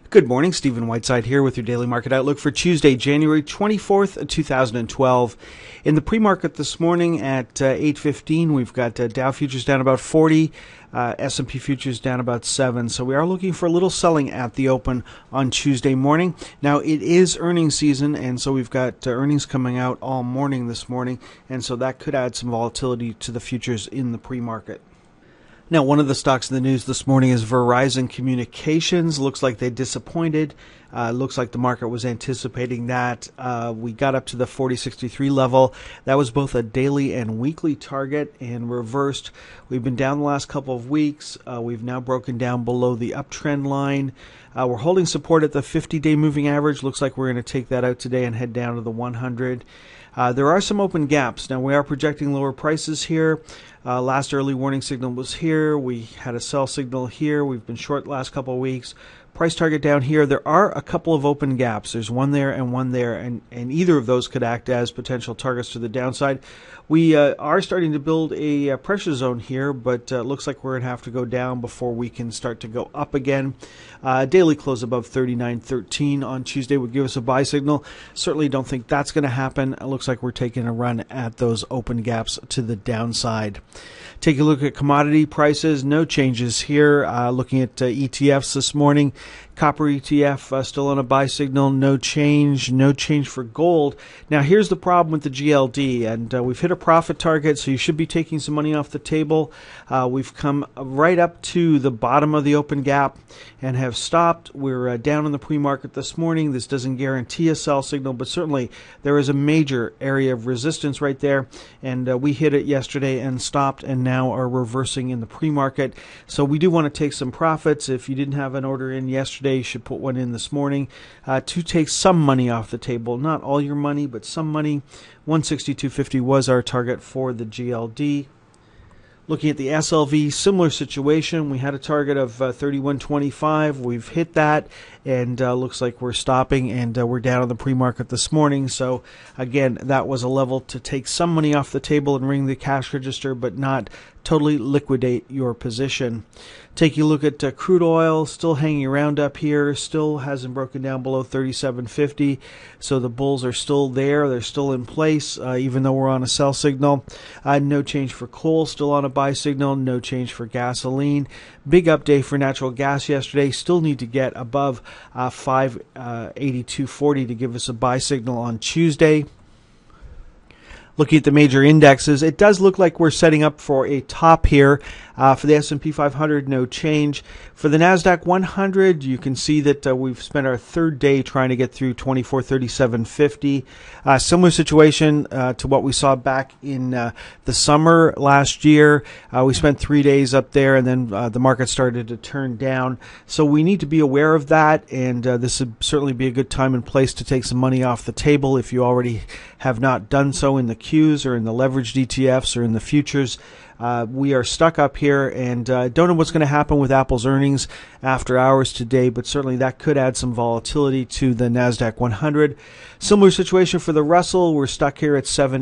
Good morning, Stephen Whiteside here with your daily market outlook for Tuesday, January 24th, 2012. In the pre-market this morning at 8:15, we've got Dow futures down about 40, S&P futures down about 7. So we are looking for a little selling at the open on Tuesday morning. Now, it is earnings season, and so we've got earnings coming out all morning this morning, and so that could add some volatility to the futures in the pre-market. Now, one of the stocks in the news this morning is Verizon Communications. Looks like they disappointed. Looks like the market was anticipating that. We got up to the 40.63 level. That was both a daily and weekly target and reversed. We've been down the last couple of weeks. We've now broken down below the uptrend line. We're holding support at the 50-day moving average. Looks like we're going to take that out today and head down to the 100. There are some open gaps. Now, we are projecting lower prices here. Last early warning signal was here. We had a sell signal here. We've been short the last couple of weeks. Price target down here. There are a couple of open gaps. There's one there and one there, and either of those could act as potential targets to the downside. We are starting to build a pressure zone here, but it looks like we're going to have to go down before we can start to go up again. Daily close above 39.13 on Tuesday would give us a buy signal. Certainly don't think that's going to happen. It looks like we're taking a run at those open gaps to the downside. Take a look at commodity prices. No changes here. Looking at ETFs this morning. Copper ETF still on a buy signal. No change. No change for gold. Now, here's the problem with the GLD, and we've hit a profit target, so you should be taking some money off the table. We've come right up to the bottom of the open gap and have stopped. We're down in the pre-market this morning. This doesn't guarantee a sell signal, but certainly there is a major area of resistance right there, and we hit it yesterday and stopped and now are reversing in the pre-market. So we do want to take some profits. If you didn't have an order in yesterday, you should put one in this morning to take some money off the table. Not all your money, but some money. 162.50 was our target for the GLD. Looking at the SLV, similar situation. We had a target of 31.25. We've hit that, and looks like we're stopping, and we're down in the pre-market this morning. So, again, that was a level to take some money off the table and ring the cash register, but not totally liquidate your position. Take a look at crude oil, still hanging around up here, still hasn't broken down below 37.50. So the bulls are still there. They're still in place, even though we're on a sell signal. No change for coal, still on a buy signal. No change for gasoline. Big update for natural gas yesterday. Still need to get above 582.40 to give us a buy signal on Tuesday. Looking at the major indexes, it does look like we're setting up for a top here. For the S&P 500, no change. For the NASDAQ 100, you can see that we've spent our third day trying to get through 2437.50. Similar situation to what we saw back in the summer last year. We spent 3 days up there, and then the market started to turn down. So we need to be aware of that, and this would certainly be a good time and place to take some money off the table if you already have not done so in the Qs or in the leveraged ETFs or in the futures. We are stuck up here, and don't know what's going to happen with Apple's earnings after hours today, but certainly that could add some volatility to the NASDAQ 100. Similar situation for the Russell. We're stuck here at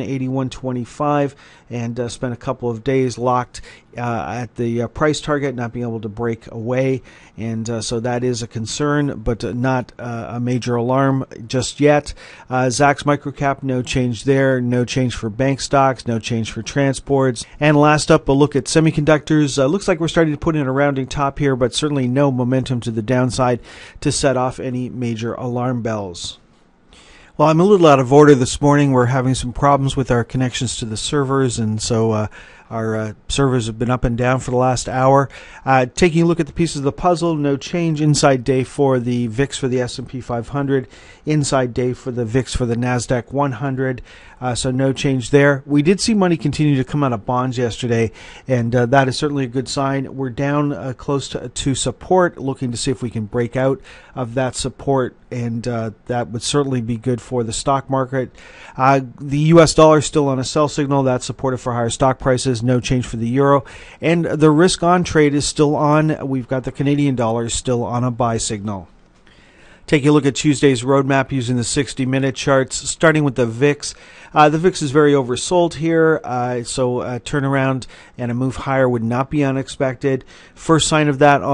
781.25 and spent a couple of days locked at the price target, not being able to break away, and so that is a concern, but not a major alarm just yet. Zacks Microcap, no change there. No change for bank stocks. No change for transports. And last up, a look at semiconductors. Looks like we're starting to put in a rounding top here, but certainly no momentum to the downside to set off any major alarm bells. Well, I'm a little out of order this morning. We're having some problems with our connections to the servers, and so our servers have been up and down for the last hour. Taking a look at the pieces of the puzzle, no change. Inside day for the VIX for the S&P 500. Inside day for the VIX for the NASDAQ 100. So no change there. We did see money continue to come out of bonds yesterday, and that is certainly a good sign. We're down close to support, looking to see if we can break out of that support, and that would certainly be good for the stock market. The U.S. dollar is still on a sell signal. That's supportive for higher stock prices. No change for the euro. And the risk on trade is still on. We've got the Canadian dollar still on a buy signal. Taking a look at Tuesday's roadmap using the 60-minute charts, starting with the VIX. The VIX is very oversold here, so a turnaround and a move higher would not be unexpected. First sign of that on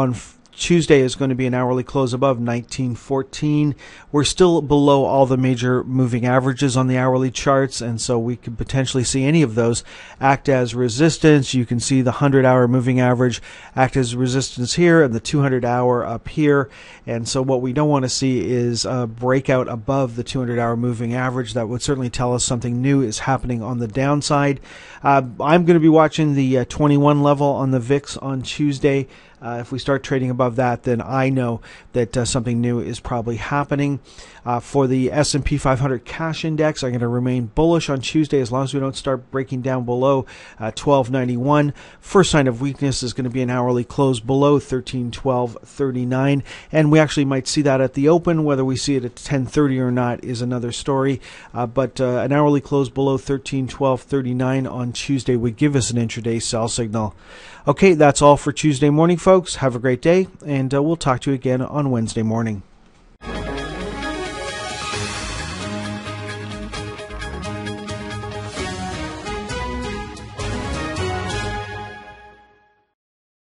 Tuesday is going to be an hourly close above 1914. We're still below all the major moving averages on the hourly charts, and so we could potentially see any of those act as resistance. You can see the 100-hour moving average act as resistance here and the 200-hour up here. And so what we don't want to see is a breakout above the 200-hour moving average. That would certainly tell us something new is happening on the downside. I'm going to be watching the 21 level on the VIX on Tuesday. If we start trading above that, then I know that something new is probably happening. For the S&P 500 cash index, I'm going to remain bullish on Tuesday as long as we don't start breaking down below 1291. First sign of weakness is going to be an hourly close below 1312.39, and we actually might see that at the open. Whether we see it at 10:30 or not is another story. But an hourly close below 1312.39 on Tuesday would give us an intraday sell signal. Okay, that's all for Tuesday morning, folks. Have a great day, and we'll talk to you again on Wednesday morning.